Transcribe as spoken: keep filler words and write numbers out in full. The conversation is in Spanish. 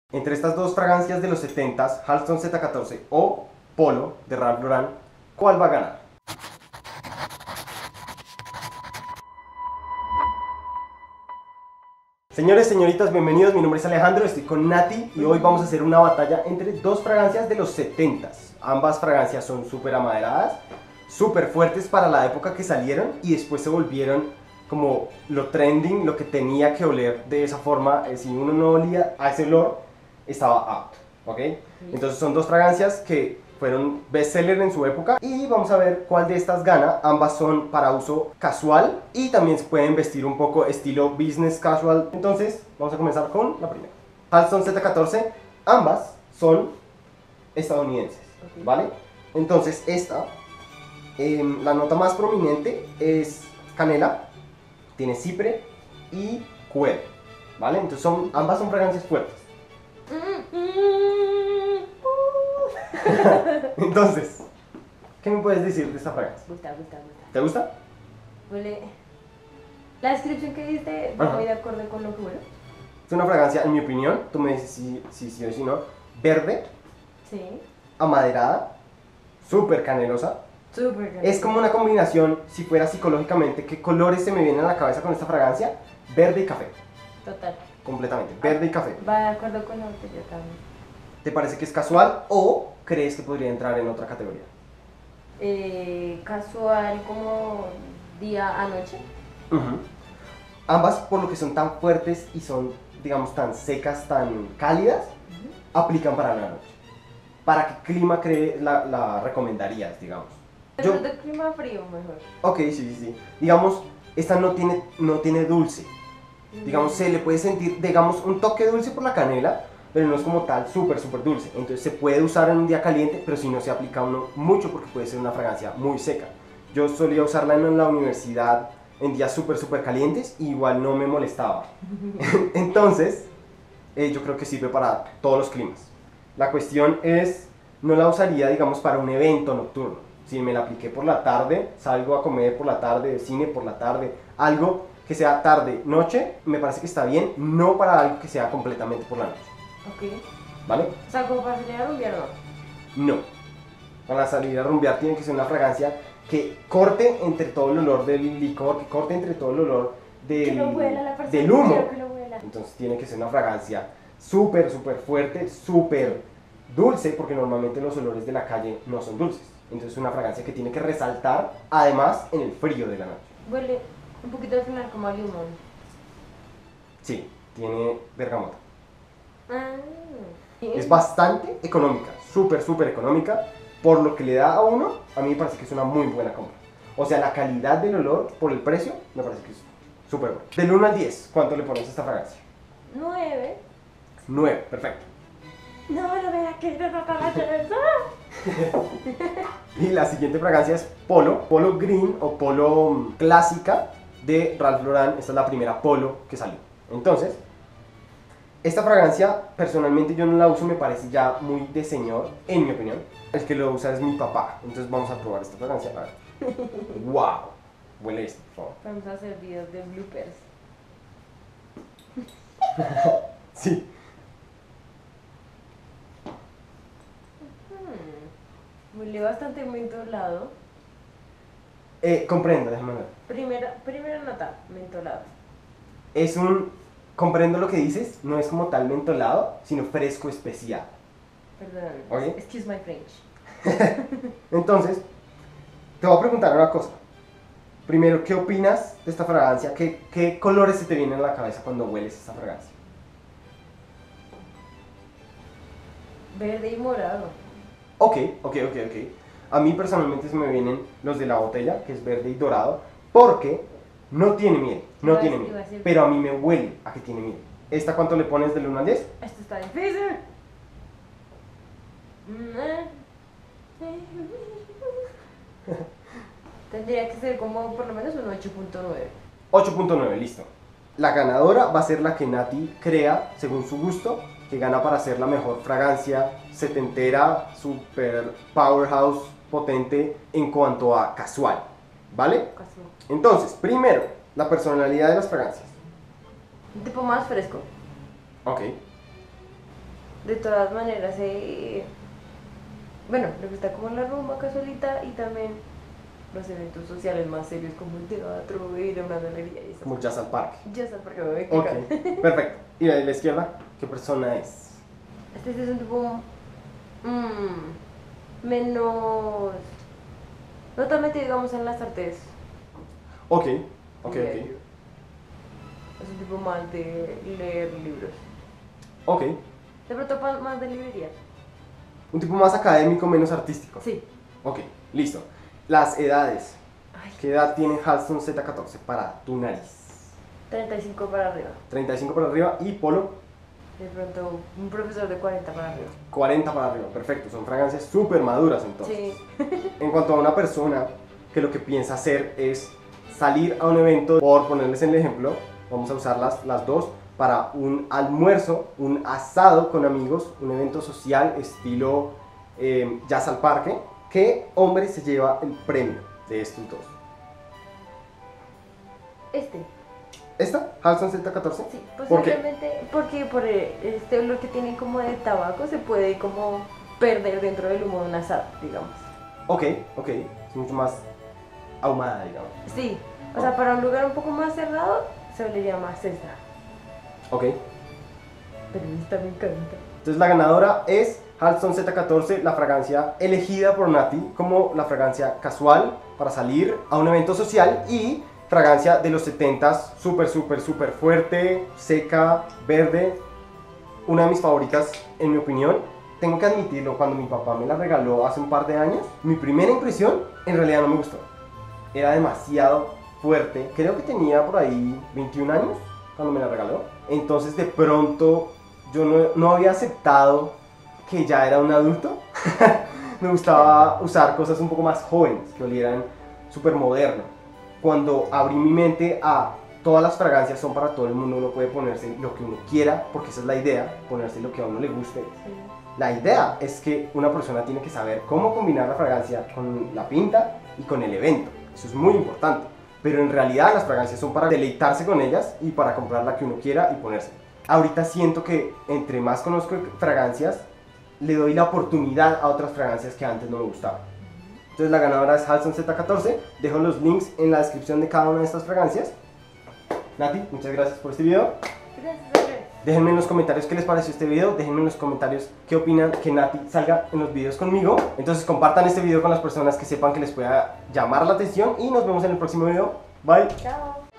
Entre estas dos fragancias de los setentas, Halston Z catorce o Polo de Ralph Lauren, ¿cuál va a ganar? Señores, señoritas, bienvenidos, mi nombre es Alejandro, estoy con Nati y hoy vamos a hacer una batalla entre dos fragancias de los setentas. Ambas fragancias son súper amaderadas, súper fuertes para la época que salieron y después se volvieron como lo trending, lo que tenía que oler de esa forma. Si uno no olía a ese olor, estaba out, ¿ok? Entonces son dos fragancias que fueron bestseller en su época y vamos a ver cuál de estas gana. Ambas son para uso casual y también se pueden vestir un poco estilo business casual. Entonces vamos a comenzar con la primera. Halston Z catorce, ambas son estadounidenses, okay, ¿vale? Entonces esta, eh, la nota más prominente es canela, tiene cipre y cuero, ¿vale? Entonces son, ambas son fragancias fuertes. Entonces, ¿qué me puedes decir de esta fragancia? Gusta, gusta, gusta. ¿Te gusta? Huele... La descripción que diste va muy de acuerdo con lo que huele. Es una fragancia, en mi opinión, tú me dices si sí si, si, o si no, verde, sí, amaderada, súper canela. Súper canelosa. Es como una combinación, si fuera psicológicamente, ¿qué colores se me vienen a la cabeza con esta fragancia? Verde y café. Total. Completamente, verde y café. Va de acuerdo con lo que yo también. ¿Te parece que es casual o crees que podría entrar en otra categoría? Eh, casual, como día a noche. Uh-huh. Ambas, por lo que son tan fuertes y son, digamos, tan secas, tan cálidas, uh-huh, aplican para la noche. ¿Para qué clima cree, la, la recomendarías, digamos? Yo... de clima frío mejor. Ok, sí, sí, sí. Digamos, esta no tiene, no tiene dulce. Mm. Digamos, se le puede sentir, digamos, un toque dulce por la canela, pero no es como tal súper, súper dulce. Entonces se puede usar en un día caliente, pero si no se aplica uno mucho porque puede ser una fragancia muy seca. Yo solía usarla en la universidad en días súper, súper calientes y igual no me molestaba. Entonces, eh, yo creo que sirve para todos los climas. La cuestión es, no la usaría, digamos, para un evento nocturno. Si me la apliqué por la tarde, salgo a comer por la tarde, cine por la tarde, algo que sea tarde, noche, me parece que está bien, no para algo que sea completamente por la noche. Ok. ¿Vale? O sea, como para salir a rumbear, ¿no? No. Para salir a rumbear tiene que ser una fragancia que corte entre todo el olor del licor, que corte entre todo el olor del, que no huela la persona, del humo. que no huela. Entonces tiene que ser una fragancia súper, súper fuerte, súper dulce, porque normalmente los olores de la calle no son dulces. Entonces es una fragancia que tiene que resaltar, además, en el frío de la noche. Huele un poquito al final como a limón. Sí, tiene bergamota. Ah, ¿sí? Es bastante económica, súper, súper económica. Por lo que le da a uno, a mí me parece que es una muy buena compra. O sea, la calidad del olor por el precio, me parece que es súper bueno. Del uno al diez, ¿cuánto le pones a esta fragancia? nueve. nueve, perfecto. No, no me la quiero tocar eso. Y la siguiente fragancia es Polo, Polo Green o Polo clásica de Ralph Lauren. Esta es la primera Polo que salió. Entonces, esta fragancia, personalmente yo no la uso, me parece ya muy de señor, en mi opinión. El que lo usa es mi papá, entonces vamos a probar esta fragancia. A ver. ¡Wow! Huele esto, por favor. Vamos a hacer videos de bloopers. Sí. Hmm. Huele bastante mentolado. Eh, comprendo, déjame ver. Primera, primera nota, mentolado. Es un... Comprendo lo que dices, no es como tal mentolado, sino fresco especial. Perdón, ¿Okay? Excuse my French. Entonces, te voy a preguntar una cosa. Primero, ¿qué opinas de esta fragancia? ¿Qué, qué colores se te vienen a la cabeza cuando hueles esta fragancia? Verde y morado. Ok, ok, ok, ok. A mí personalmente se me vienen los de la botella, que es verde y dorado, porque no tiene miel, no Iba a tiene decir- miel, iba a decir- pero a mí me huele a que tiene miel. ¿Esta cuánto le pones del uno al diez? Esto está difícil. Mm, eh. Tendría que ser como por lo menos un ocho punto nueve. ocho punto nueve, listo. La ganadora va a ser la que Nati crea, según su gusto, que gana para ser la mejor fragancia setentera, super powerhouse, potente en cuanto a casual, ¿vale? Casi. Entonces, primero, la personalidad de las fragancias. Un tipo más fresco. Ok. de todas maneras, eh, bueno, le gusta como la rumba casualita y también los eventos sociales más serios como el teatro, ir a una galería y eso. Como Jazz al Parque. Ya está, porque me voy a Ok, explicar. perfecto. ¿Y la de la izquierda? ¿Qué persona es? Este sí es un tipo mm, menos, no tan metido, digamos, en las artes. Ok, ok, diría ok. yo. Es un tipo más de leer libros. Ok. De pronto pa- más de librería. Un tipo más académico, menos artístico. Sí. Ok, listo. Las edades. Ay, ¿Qué edad tiene Halston Z catorce para tu nariz? treinta y cinco para arriba. treinta y cinco para arriba y Polo De pronto un profesor de cuarenta para arriba. cuarenta para arriba. Perfecto, son fragancias súper maduras entonces. Sí. En cuanto a una persona que lo que piensa hacer es salir a un evento, por ponerles el ejemplo, vamos a usar las, las dos, para un almuerzo, un asado con amigos, un evento social estilo eh, Jazz al Parque, ¿qué hombre se lleva el premio de estos dos? Este. ¿Esta? ¿Halston Z catorce? Sí, ¿Por qué? posiblemente porque por el- este olor que tienen como de tabaco se puede como perder dentro del humo de un asado, digamos. Ok, ok, es mucho más ahumada, digamos. Sí, o sea, para un lugar un poco más cerrado se le llama cesta. Ok, Pero esta me encanta. entonces la ganadora es Halston Z catorce, la fragancia elegida por Nati como la fragancia casual para salir a un evento social y fragancia de los setentas, súper, súper, súper fuerte, seca, verde. Una de mis favoritas, en mi opinión. Tengo que admitirlo, cuando mi papá me la regaló hace un par de años, mi primera impresión en realidad no me gustó. Era demasiado fuerte. Creo que tenía por ahí veintiún años cuando me la regaló. Entonces de pronto yo no, no había aceptado que ya era un adulto. Me gustaba usar cosas un poco más jóvenes, que olieran súper moderno. Cuando abrí mi mente a todas las fragancias son para todo el mundo, uno puede ponerse lo que uno quiera, porque esa es la idea, ponerse lo que a uno le guste. Sí. La idea es que una persona tiene que saber cómo combinar la fragancia con la pinta y con el evento. Eso es muy importante. Pero en realidad las fragancias son para deleitarse con ellas y para comprar la que uno quiera y ponerse. Ahorita siento que entre más conozco fragancias, le doy la oportunidad a otras fragancias que antes no me gustaban. Entonces la ganadora es Halston Z catorce. Dejo los links en la descripción de cada una de estas fragancias. Nati, muchas gracias por este video. Gracias, Andrés. Déjenme en los comentarios qué les pareció este video. Déjenme en los comentarios qué opinan que Nati salga en los videos conmigo. Entonces compartan este video con las personas que sepan que les pueda llamar la atención. Y nos vemos en el próximo video. Bye. Chao.